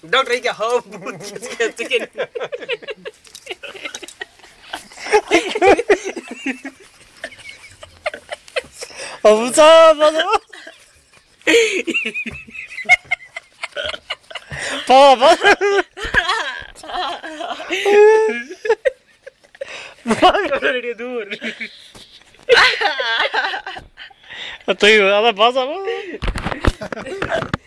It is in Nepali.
डॉक्टर क्या हो अब चा Papa! Vad är det du? Att du alla bara